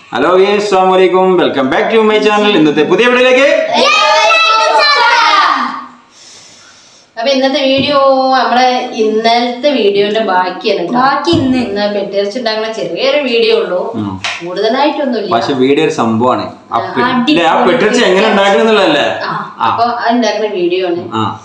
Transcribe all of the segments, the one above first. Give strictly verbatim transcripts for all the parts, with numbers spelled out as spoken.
Hello guys, assalamu alaikum. Welcome back to my channel. ഇന്നത്തെ പുതിയ വീഡിയോയിലേക്ക് അപ്പോൾ ഇന്നത്തെ വീഡിയോ നമ്മുടെ ഇന്നലത്തെ വീഡിയോയുടെ ബാക്കിയാണ്. ബാക്കി ഇന്ന് ഇന്ന് പെട്ടിറച്ചി ഉണ്ടാക്കുന്ന ചെറിയൊരു വീഡിയോ ഉള്ളൂ, കൂടുതലായിട്ടൊന്നുമില്ല. പക്ഷെ വീഡിയോ ഒരു സംഭവമാണ്. ആ പെട്ടിറച്ചി എങ്ങനെ ഉണ്ടാക്കുന്നുള്ളതല്ലേ, അപ്പൊ അത് ഉണ്ടാക്കുന്ന വീഡിയോ ആണ്.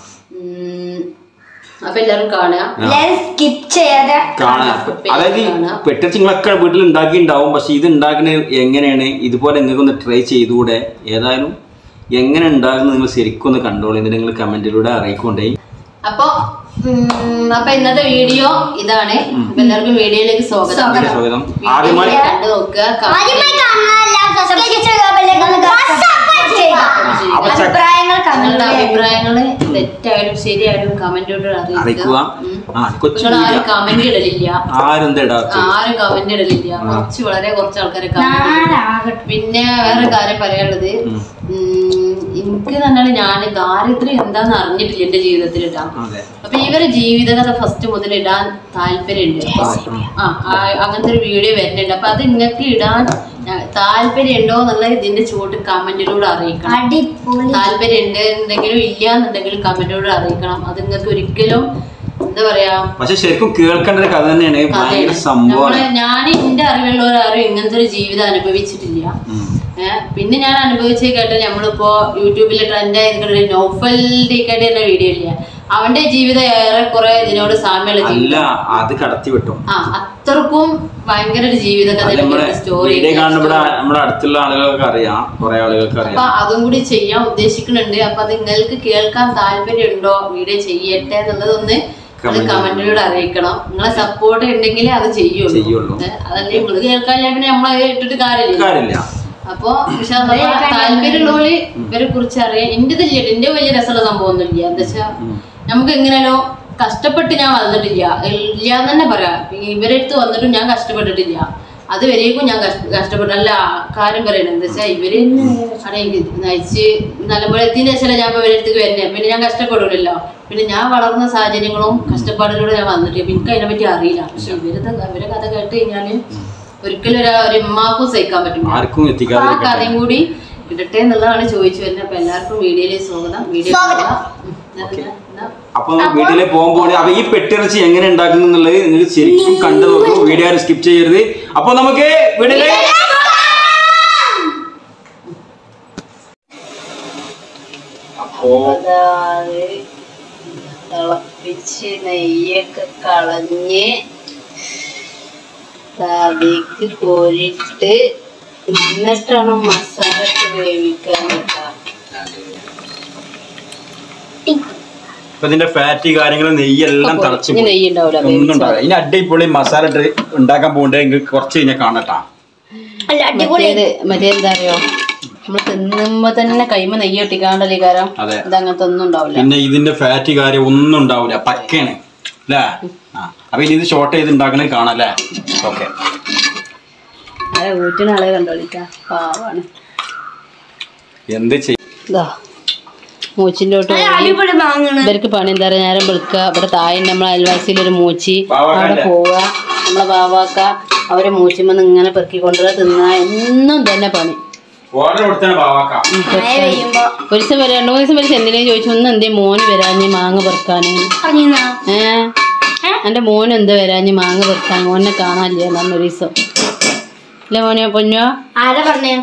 അപ്പൊ എല്ലാരും സ്കിപ്പ് ചെയ്യാതെ കാണാം. അതായത് പെട്ടിറച്ചിങ്ങളൊക്കെ വീട്ടിൽ ഉണ്ടാക്കി ഉണ്ടാവും, പക്ഷെ ഇത് ഉണ്ടാക്കുന്നത് എങ്ങനെയാണ്, ഇതുപോലെ നിങ്ങൾക്ക് ഒന്ന് ട്രൈ ചെയ്തുകൂടെ? ഏതായാലും എങ്ങനെ ഉണ്ടാകുന്നത് നിങ്ങൾ ശരിക്കും ഒന്ന് കണ്ടോളൂ, എന്നിട്ട് നിങ്ങൾ കമന്റിലൂടെ അറിയിക്കൊണ്ടേ. അപ്പൊ അപ്പൊ ഇന്നത്തെ വീഡിയോ ഇതാണ്. എല്ലാവർക്കും വീഡിയോയിലേക്ക് സ്വാഗതം. സ്വാഗതം. ആദ്യമായി കണ്ടു നോക്കുക. നിങ്ങളുടെ അഭിപ്രായങ്ങള് തെറ്റായാലും ശരിയായാലും കമന്റിലൂടെ അറിയിക്കുക. ആരും കമന്റ് ഇടലില്ല, ആരും കമന്റ് ഇടലില്ല. കുറച്ച് വളരെ കുറച്ച് ആൾക്കാരെ കമന്റ്. പിന്നെ വേറെ കാര്യം പറയാനുള്ളത്, എനിക്ക് പറഞ്ഞാല് ഞാൻ ദാരിദ്ര്യം എന്താന്ന് അറിഞ്ഞിട്ടില്ല എന്റെ ജീവിതത്തിൽ ഇടാൻ. അപ്പൊ ഇവരെ ജീവിതകഥ ഫസ്റ്റ് മുതൽ ഇടാൻ താല്പര്യമുണ്ട്. ആ അങ്ങനത്തെ ഒരു വീഡിയോ വരുന്നുണ്ട്. അപ്പൊ അത് നിങ്ങൾക്ക് ഇടാൻ താല്പര്യം ഉണ്ടോ എന്നുള്ള ഇതിന്റെ ചുവട്ട് കമന്റിലൂടെ അറിയിക്കണം. താല്പര്യം ഉണ്ട് എന്തെങ്കിലും ഇല്ല എന്നുണ്ടെങ്കിലും കമന്റിലൂടെ അറിയിക്കണം. അത് നിങ്ങൾക്ക് ഒരിക്കലും എന്താ പറയാ, പക്ഷെ ശരിക്കും കേൾക്കേണ്ട ഒരു കഥ തന്നെയാണ്. ഞാൻ എന്റെ അറിവുള്ളവരാരും ഇങ്ങനത്തെ ഒരു ജീവിതം അനുഭവിച്ചിട്ടില്ല. ഏഹ് പിന്നെ ഞാൻ അനുഭവിച്ചേ കേട്ടാൽ നമ്മളിപ്പോ യൂട്യൂബില് ട്രെൻഡ് ആയിരിക്കുന്ന നോഫൽ ഡിക്കടി എന്ന വീഡിയോ ഇല്ല, അവന്റെ ജീവിതം ഏറെക്കുറെ ഇതിനോട് സാമ്യമുള്ള ജീവിതം. അത് കടത്തി വിട്ടു. ആ അത്രക്കും ഭയങ്കര ഒരു ജീവിത കഥ സ്റ്റോറി നമ്മുടെ അടുത്തുള്ള ആളുകൾക്ക് അറിയാം, കുറെ ആളുകൾക്ക് അറിയാം. അപ്പൊ അതും കൂടി ചെയ്യാൻ ഉദ്ദേശിക്കുന്നുണ്ട്. അപ്പൊ അത് നിങ്ങൾക്ക് കേൾക്കാൻ താല്പര്യം ഉണ്ടോ, വീഡിയോ ചെയ്യട്ടെ എന്നുള്ളതൊന്ന് അത് കമന്റിലൂടെ അറിയിക്കണം. നിങ്ങളെ സപ്പോർട്ട് ഉണ്ടെങ്കിലേ അത് ചെയ്യുള്ളൂ. അതല്ലേ നിങ്ങള് കേൾക്കാൻ പിന്നെ നമ്മളെ ഇട്ടിട്ട് കാര്യമില്ല. അപ്പൊ താല്പര്യമുള്ളവര് ഇവരെ കുറിച്ച് അറിയാം. എന്റേതില്ല, എന്റെ വലിയ രസമുള്ള സംഭവം ഒന്നും ഇല്ല. എന്താ വെച്ചാ നമുക്ക് എങ്ങനെയാലോ കഷ്ടപ്പെട്ട് ഞാൻ വന്നിട്ടില്ല, ഇല്ല എന്ന് തന്നെ പറയാം. ഇവരെ അടുത്ത് വന്നിട്ടും ഞാൻ കഷ്ടപ്പെട്ടിട്ടില്ല. അത് വരേക്കും ഞാൻ കഷ്ടപ്പെട്ടല്ല. കാര്യം പറയണത് എന്താ വെച്ചാൽ ഇവര് അവിടെ നയിച്ച് നല്ലപോലെ എത്തിയതിന് ശേഷം ഞാൻ ഇപ്പൊ ഇവരെ അടുത്തേക്ക് വരുന്നേ. പിന്നെ ഞാൻ കഷ്ടപ്പെടില്ലല്ലോ. പിന്നെ ഞാൻ വളർന്ന സാഹചര്യങ്ങളും കഷ്ടപ്പാടിലൂടെ ഞാൻ വന്നിട്ട് എനിക്ക് അതിനെ പറ്റി അറിയില്ല. പക്ഷെ ഇവരത് ഇവരെ കഥ കേട്ട് കഴിഞ്ഞാല് ഒരിക്കലും ഒരു ഉമ്മാക്കും സഹിക്കാൻ പറ്റും. ആ കഥയും കൂടി ഇടട്ടെ എന്നുള്ളതാണ് ചോദിച്ചു വരുന്നത്. അപ്പൊ എല്ലാവർക്കും വീഡിയോയിലേക്ക് സ്വാഗതം. വീഡിയോ അപ്പൊ വീട്ടിലെ പോകുമ്പോൾ അപ്പൊ ഈ പെട്ടിറച്ചി എങ്ങനെ ഉണ്ടാക്കുന്നു എന്നുള്ളത് നിങ്ങൾ ശരിക്കും കണ്ടു നോക്കൂ, വീഡിയോ സ്കിപ്പ് ചെയ്യരുത്. അപ്പൊ നമുക്ക് വീഡിയോയിലേക്ക് തിളപ്പിച്ച് നെയ്യൊക്കെ കളഞ്ഞ് അതിലേക്ക് കോരിട്ട് എന്നിട്ടാണ് മസാല വേവിക്കാൻ. ഇതിന്റെ ഫാറ്റ് കാര്യങ്ങളും നെയ്യെല്ലാം തിളച്ച് ഒന്നും ഉണ്ടാവില്ല. ഇനി അടിപൊളി മസാല ഉണ്ടാക്കാൻ പോകണ്ടേ, നിങ്ങൾക്ക് കുറച്ച് കഴിഞ്ഞാൽ കാണട്ടാ. മറ്റേ എന്താ അറിയോ, നമ്മള് തിന്നുമ്പോ തന്നെ കൈമ നെയ്യ് ഒട്ടിക്കാണ്ടല്ലേ കാരം. ഇതങ്ങനത്തെ ഒന്നും ഉണ്ടാവില്ല. പിന്നെ ഇതിന്റെ ഫാറ്റ് കാര്യം ഒന്നും ഉണ്ടാവില്ല, പക്കയാണ് അല്ലേ. അപ്പൊ ഇനി ഇത് ഷോർട്ട് ചെയ്ത് ഉണ്ടാക്കണേ കാണാല്ലേ. ഓക്കെ, അതെ ഊറ്റിന് ആളെ കണ്ടോളിക്കാ, പാവാണ്. എന്ത് ചെയ്യ മൂച്ചിന്റെ ഇവർക്ക് പണി എന്താ പറയാ, നേരം വെളുക്കുക. ഇവിടെ താഴെ നമ്മളെ അയൽവാസിയിൽ ഒരു മൂച്ചി, അവിടെ പോവുക, നമ്മളെ ബാവാക്ക അവരെ മൂച്ചിമ്മന്ന് ഇങ്ങനെ പെറുക്കിക്കൊണ്ടുവരാ തിന്നാ, എന്നും തന്നെ പണി. ഒരു ദിവസം വരെ രണ്ടു മൂന്ന് ദിവസം വരെ എന്തിനേലും ചോദിച്ചു, ഒന്ന് എന്തേ മോന് വരാഞ്ഞ് മാങ്ങ പെറുക്കാന്. ഏഹ് എന്റെ മോന് എന്ത് വരാഞ്ഞ് മാങ്ങ പെറുക്കാൻ, മോനെ കാണാനില്ല എന്നൊരു ദിവസം. അല്ലേ മോനെ പൊന്നോ? ആരാ പറഞ്ഞേ?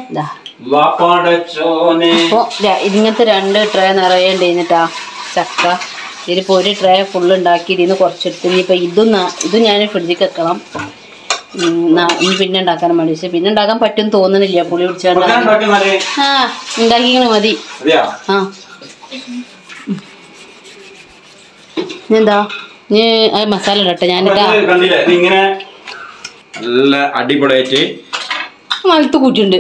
ഇതിങ്ങനത്തെ രണ്ട് ട്രേ നിറയേണ്ടി എന്നിട്ടാ ചക്ക. ഇതിലിപ്പോൾ ഒരു ട്രേ ഫുള്ള് ഉണ്ടാക്കി ഇതിന്ന് കുറച്ചെടുത്ത് ഇനിയിപ്പോൾ ഇതും ഇതും ഞാൻ ഫ്രിഡ്ജിൽ വെക്കണം. ഇനി പിന്നെ ഉണ്ടാക്കാൻ വേണ്ടി, പക്ഷെ പിന്നെ ഉണ്ടാക്കാൻ പറ്റും തോന്നുന്നില്ല, പുളി പിടിച്ചാണ്ട്. ആ ഉണ്ടാക്കിക്കണ മതി. ആ എന്താ നീ മസാല ഇടട്ടെ ഞാനിട്ടാ. നല്ല അടിപൊളിയായിട്ട് മലത്ത് കൂട്ടിണ്ട്.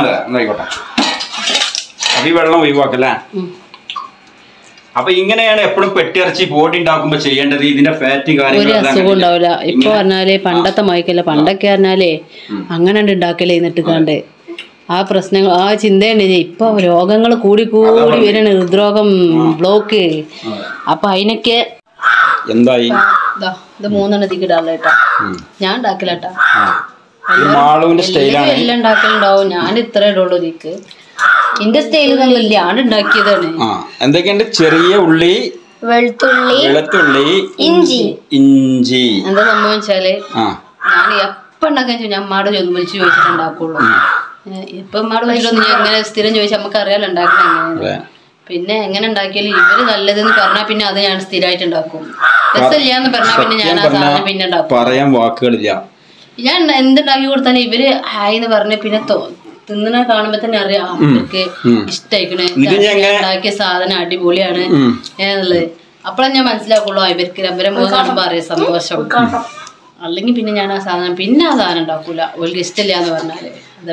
അപ്പൊ ഈ വെള്ളം ഒഴിവാക്കല്ലേ. അപ്പൊ ഇങ്ങനെയാണ് എപ്പോഴും പെട്ടിറച്ചി ബോഡി ഉണ്ടാക്കുമ്പോ ചെയ്യേണ്ടത്. ഇതിന്റെ ഫാറ്റ് ഒരു അസുഖം ഉണ്ടാവില്ല. ഇപ്പൊ പറഞ്ഞാല് പണ്ടത്തെ മയക്കല്ല, പണ്ടൊക്കെ പറഞ്ഞാലേ അങ്ങനെ ഉണ്ടാക്കലേ എന്നിട്ട് കണ്ട് ആ പ്രശ്നങ്ങൾ ആ ചിന്തയുണ്ട്. ഇപ്പൊ രോഗങ്ങൾ കൂടി കൂടി വരാണ്, ഹൃദ്രോഗം, ബ്ലോക്ക്. അപ്പൊ അതിനൊക്കെ എന്തായി ഇത് മൂന്നെണ്ണത്തിക്ക് ഇടാനുള്ള കേട്ടാ, ഞാൻ ഉണ്ടാക്കില്ല കേട്ടാ. മാളുവിന്റെ സ്റ്റൈലാണ്. എല്ലാം ഉണ്ടാക്കലുണ്ടാവും. ഞാൻ ഇത്ര ഇടുള്ളൂ ഇതിക്ക്. എന്റെ സ്റ്റൈൽ തന്നില്ല, ഞാൻ ഉണ്ടാക്കിയതാണ്. എന്തൊക്കെയുണ്ട്? ചെറിയ ഉള്ളി, വെളുത്തുള്ളി, വെളുത്തുള്ളി, ഇഞ്ചി ഇഞ്ചി എന്താ സംഭവം വെച്ചാല് ഞാൻ എപ്പ ഉണ്ടാക്കാൻ ഞാൻ അമ്മാട് വിളിച്ച് ചോദിച്ചിട്ടുണ്ടാക്കുള്ളൂ. ഇപ്പൊ അമ്മാട് വിളിച്ചിട്ടൊന്നും ഞാൻ എങ്ങനെ സ്ഥിരം ചോദിച്ചാൽ നമുക്ക് അറിയാലോ ഉണ്ടാക്കണം എങ്ങനെയാണ്. പിന്നെ എങ്ങനെ ഉണ്ടാക്കിയാലും ഇവര് നല്ലതെന്ന് പറഞ്ഞാൽ പിന്നെ അത് ഞാൻ സ്ഥിരമായിട്ട് ഉണ്ടാക്കും. രസമില്ലാന്ന് പറഞ്ഞാൽ പിന്നെ ഞാൻ ആ സാധനം പിന്നെ ഉണ്ടാക്കും. പറയാൻ വാക്കുകളില്ല. ഞാൻ എന്തുണ്ടാക്കി കൊടുത്താലും ഇവര് ഹായ് എന്ന് പറഞ്ഞ പിന്നെ തിന്നണ കാണുമ്പോ തന്നെ അറിയാം അവർക്ക് ഇഷ്ടായിക്കണേ, ഉണ്ടാക്കിയ സാധനം അടിപൊളിയാണ് എന്നുള്ളത്. അപ്പഴാ ഞാൻ മനസ്സിലാക്കുള്ളൂ ഇവർക്ക് രമ്പരം കാണുമ്പോ അറിയാം സന്തോഷം. അല്ലെങ്കിൽ പിന്നെ ഞാൻ ആ സാധനം പിന്നെ ആ സാധനം ഉണ്ടാക്കൂല, ഓൾക്ക് ഇഷ്ടമില്ല എന്ന് പറഞ്ഞാല്.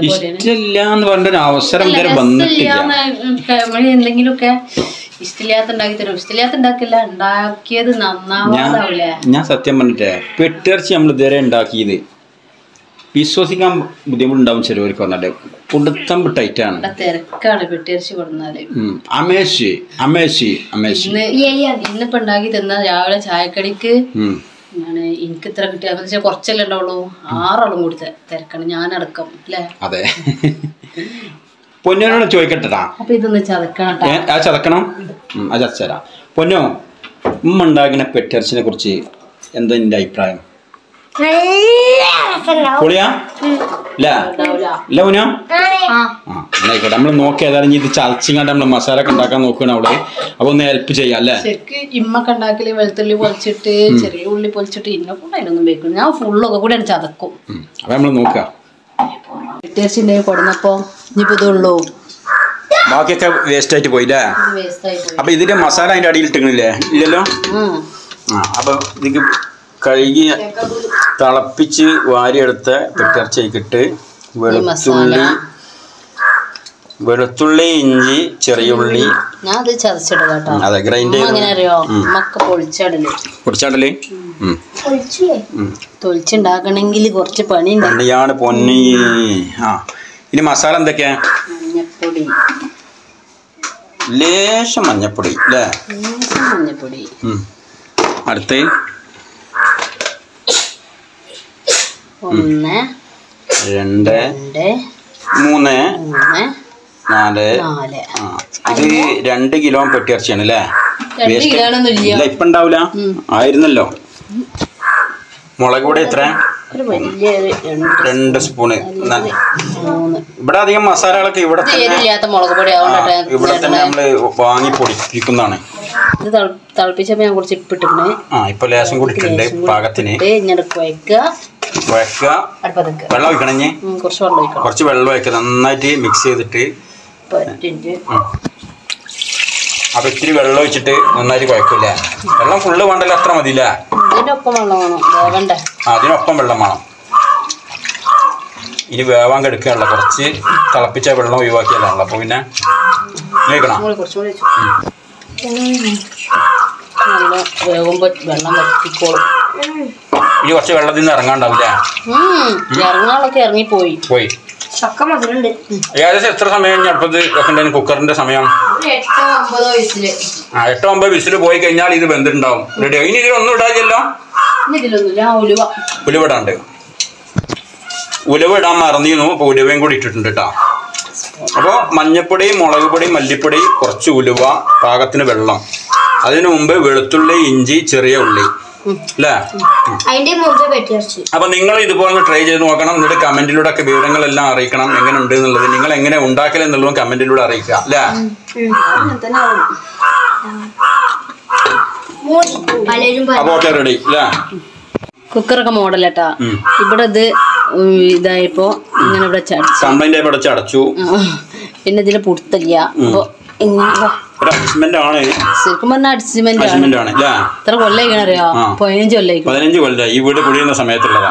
എന്തെങ്കിലുമൊക്കെ ഇഷ്ടമില്ലാത്ത ഉണ്ടാക്കി തരും. ഇഷ്ടമില്ലാത്ത ഉണ്ടാക്കില്ല, ഉണ്ടാക്കിയത് നന്നാവാതാവൂലേ. ഞാൻ സത്യം പറഞ്ഞിട്ടേ പെട്ടിറച്ചി നമ്മൾ ഇതുവരെ ഉണ്ടാക്കിയത് വിശ്വസിക്കാൻ ബുദ്ധിമുട്ടുണ്ടാവും ചിലവർക്ക് വന്നിട്ട്. പുടുത്തം ടൈറ്റാണ്, തിരക്കാണ് പെട്ടിറച്ചി കൊടുന്നാല്. അമേശി അമേശി അമേശി ഇന്നിപ്പോ ഉണ്ടാക്കി തന്ന രാവിലെ ചായക്കടിക്ക് ഞാൻ എനിക്ക് ഇത്ര കിട്ടിയ കുറച്ചല്ലേ ഉണ്ടാവുള്ളൂ, ആറാളും കൂടി തിരക്കണം ഞാനടക്കം അല്ലേ. അതെ. പൊന്നോനോട് ചോദിക്കട്ടെടാ, അപ്പൊ ഇതൊന്ന് ചതക്കണം. ആ ചതക്കണം, ആ ചതച്ചരാ. പൊന്നോ, ഉമ്മ ഉണ്ടാക്കുന്ന പെട്ടിറച്ചിനെ കുറിച്ച് എന്താ നിന്റെ അഭിപ്രായം? പൊളിയാ ഇല്ല പൊന്നോ? ആയിക്കോട്ടെ, നമ്മള് നോക്കി ഏതായാലും ഇത് ചതച്ചിങ്ങാണ്ട് നമ്മള് മസാല ഒക്കെ ഉണ്ടാക്കാൻ നോക്കണം അവിടെ. അപ്പൊ ഒന്ന് ഹെൽപ്പ് ചെയ്യാം അല്ലേ? ശരിക്ക് ഇമ്മക്ക് ഉണ്ടാക്കല് വെളുത്തുള്ളി പൊളിച്ചിട്ട് ചെറിയ ഉള്ളി പൊളിച്ചിട്ട് ഇന്നെ കൊണ്ട് അതിനൊന്നും വെക്കും. ഞാൻ ഫുള്ളൊക്കെ കൂടെ ചതക്കും. അപ്പൊ നമ്മള് നോക്കാം. പെട്ടിറച്ചി ഉണ്ടെങ്കിൽ കൊടുന്നപ്പോ ഇനിയിപ്പോ ഇതുള്ളൂ, ബാക്കിയൊക്കെ വേസ്റ്റ് ആയിട്ട് പോയില്ലേ? അപ്പൊ ഇതിന്റെ മസാല അതിന്റെ അടിയിൽ ഇട്ടില്ലേ? ഇല്ലല്ലോ. ആ അപ്പൊ ഇതിക്ക് കഴുകി തിളപ്പിച്ച് വാരിയെടുത്ത പെട്ടിറച്ചിക്കിട്ട് വെളുത്തുള്ളി വെളുത്തുള്ളി ഇഞ്ചി ചെറിയ ഉള്ളി ഞാൻ അത് ചതച്ചിടും കേട്ടോ. അതെ, ഗ്രൈൻഡ് അങ്ങനെ അറിയോ മക്ക പൊളിച്ചാടല് പൊളിച്ചാടല് തൊളിച്ചുണ്ടാക്കണമെങ്കിൽ കുറച്ച് പണി പണിയാണ് പൊന്നി. ആ ഇനി മസാല എന്തൊക്കെയാ? മഞ്ഞപ്പൊടി, ലേശം മഞ്ഞപ്പൊടി അല്ലേ? മഞ്ഞപ്പൊടി. അടുത്ത് ഒന്ന് രണ്ട് മൂന്ന് നാല്. ഇത് രണ്ട് കിലോ പെട്ടിറച്ചിയാണ് അല്ലേ? ഇല്ല ഇപ്പൊ ഉണ്ടാവൂല, ആയിരുന്നല്ലോ. മുളക് പൊടി എത്ര? രണ്ട് സ്പൂണ്. ഇവിടെ അധികം മസാലകളൊക്കെ ഇവിടെ ഇവിടെ തന്നെ നമ്മള് വാങ്ങി പൊടിപ്പിക്കുന്നതാണ്. ഇത് തിളപ്പിച്ചപ്പോ ഞാൻ കുറച്ച് ഇപ്പിട്ടിട്ടുണ്ട്. ആ ഇപ്പൊ ലേശം കൂടി ഇട്ടുണ്ട് പാകത്തിന്. വെള്ളം ഒഴിക്കണേ, കുറച്ച് വെള്ളം ഒഴിക്കുക. നന്നായിട്ട് മിക്സ് ചെയ്തിട്ട് അപ്പൊ ഇത്തിരി വെള്ളം ഒഴിച്ചിട്ട് നന്നായിട്ട് കുഴക്കില്ല. വെള്ളം ഫുള്ള് വേണ്ടല്ലോ, അത്ര മതിയില്ല. അതിനൊപ്പം വെള്ളം വേണം. ഇനി വേവാൻ കെടുക്കുകയാണല്ലോ, കുറച്ച് തിളപ്പിച്ച വെള്ളം ഒഴിവാക്കിയതാണല്ലോ. അപ്പൊ പിന്നെ കഴിക്കണം. വേകുമ്പോ വെള്ളം വറ്റിക്കോളും. ഇനി കുറച്ച് വെള്ളത്തിൽ നിന്ന് ഇറങ്ങാണ്ടാവില്ല. ഇറങ്ങാളൊക്കെ ഇറങ്ങിപ്പോയി പോയി. ഏകദേശം എത്ര സമയം അടുപ്പത്ത് വെക്കണ്ടേ? കുക്കറിന്റെ സമയം ആ എട്ടോ ഒമ്പത് വിസിൽ പോയി കഴിഞ്ഞാൽ ഇത് വെന്തിട്ടുണ്ടാവും. റെഡി. ഇനി ഇതിലൊന്നും ഇടാതില്ലോ. ഉലുവ ഇടാണ്ട്. ഉലുവ ഇടാൻ മറന്നിരുന്നു, അപ്പൊ ഉലുവയും കൂടി ഇട്ടിട്ടുണ്ട് കേട്ടോ. അപ്പോൾ മഞ്ഞപ്പൊടി, മുളക് പൊടി, മല്ലിപ്പൊടി, കുറച്ച് ഉലുവ, പാകത്തിന് വെള്ളം. അതിനു മുമ്പ് വെളുത്തുള്ളി, ഇഞ്ചി, ചെറിയ ഉള്ളി അല്ലേ? അപ്പൊ നിങ്ങൾ ഇതുപോലെ ട്രൈ ചെയ്ത് നോക്കണം. എന്നിട്ട് കമന്റിലൂടെ ഒക്കെ വിവരങ്ങളെല്ലാം അറിയിക്കണം, എങ്ങനെ ഉണ്ട് എന്നുള്ളത്. നിങ്ങൾ എങ്ങനെ ഉണ്ടാക്കലെന്നുള്ളതും കമന്റിലൂടെ അറിയിക്കുക അല്ലേ? അപ്പൊ ഓക്കെ, റെഡി അല്ലേ? കുക്കറൊക്കെ മോഡലേട്ടാ. ഇവിടെ ഇത് ഇതായപ്പോ ഇങ്ങനെ ഇവിടെ കംപ്ലൈന്റ് ആയപ്പോ അടച്ചു. പിന്നെ ഇതിന് പുറത്തില്ല. അപ്പൊ ശരിക്കും പറഞ്ഞ അഡ്ജസ്റ്റ്മെന്റ് ആണ്. എത്ര കൊല്ലായിക്കണ അറിയോ? പതിനഞ്ച് കൊല്ലായി. പതിനഞ്ച് കൊല്ലായി ഈ വീട് കുടിയുന്ന സമയത്തുള്ളതാ.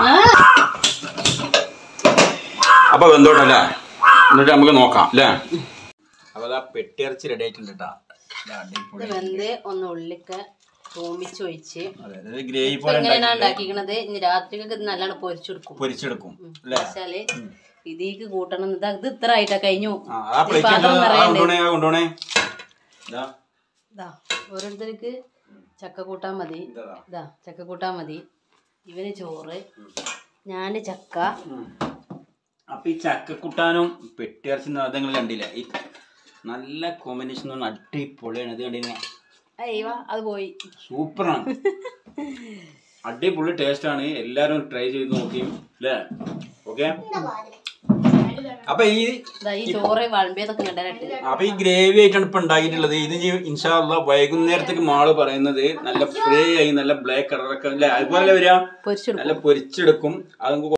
അപ്പൊ വെന്തോട്ടല്ലേ, എന്നിട്ട് നമുക്ക് നോക്കാം അല്ലേ? അപ്പൊ പെട്ടിറച്ചി റെഡി ആയിട്ടുണ്ട് കേട്ടോ. വെന്ത് ഒന്ന് ഉള്ളിക്ക് തൂമിച്ചൊഴിച്ച് എങ്ങനെയാണ് ഉണ്ടാക്കിക്കണത്. ഇനി രാത്രിക്ക് നല്ലോണം പൊരിച്ചെടുക്കും പൊരിച്ചെടുക്കും വെച്ചാല് ഇതിക്ക് കൂട്ടണം. ഇത് ഇത്ര ആയിട്ടാ കഴിഞ്ഞു. ഓരോരുത്തർക്ക് ചക്ക കൂട്ടാൻ മതി. ഇതാ ചക്ക കൂട്ടാൻ മതി. ഇവന് ചോറ്, ഞാന് ചക്ക, അപ്പൊ ഈ ചക്കക്കുട്ടാനും പെട്ടിറച്ചി നിങ്ങൾ കണ്ടില്ല, ഈ നല്ല കോമ്പിനേഷൻ അടിപൊളിയാണ്. ഇത് കണ്ടില്ല, അത് പോയി സൂപ്പറാണ്, അടിപൊളി ടേസ്റ്റ് ആണ്. എല്ലാരും ട്രൈ ചെയ്ത് നോക്കി അല്ലേ? ഓക്കെ. അപ്പൊ ഈ അപ്പൊ ഈ ഗ്രേവി ആയിട്ടാണ് ഇപ്പൊ ഉണ്ടാക്കിയിട്ടുള്ളത്. ഇത് ഇൻഷാ അല്ലാഹ് വൈകുന്നേരത്തേക്ക് മാള് പറയുന്നത് നല്ല ഫ്രൈ ആയി നല്ല ബ്ലാക്ക് കളറൊക്കെ അല്ലെ അതുപോലെ വരിക, നല്ല പൊരിച്ചെടുക്കും. അത്